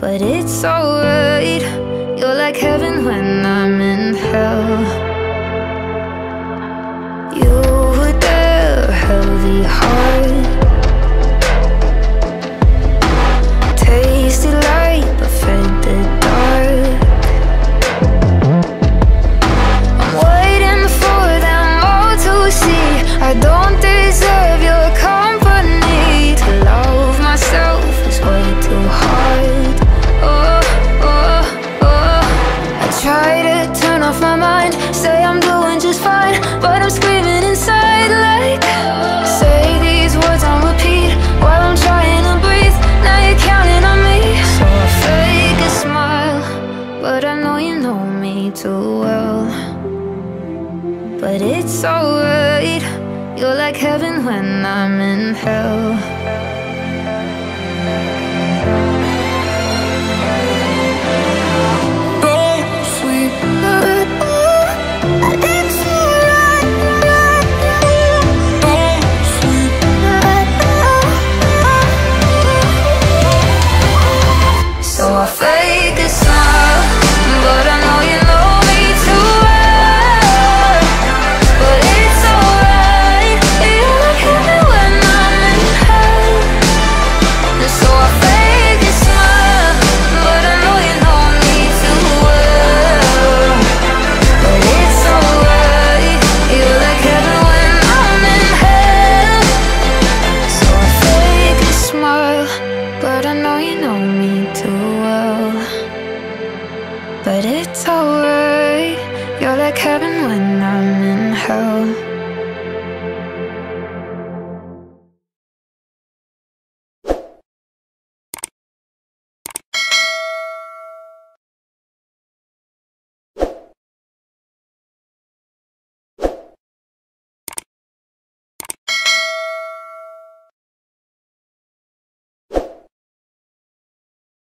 but it's alright. You're like heaven when I'm in hell. You were there, heavy heart, tasted light but fed the dark. I'm waiting for them all to see I don't deserve your company. To love myself is way too hard. Oh, oh, oh. I try to turn off my mind, say I'm doing just fine, but I'm screaming inside like, say these words on repeat while I'm trying to breathe. Now you're counting on me, so I fake a smile, but I know you know me too well. But it's alright, you're like heaven when I'm in hell.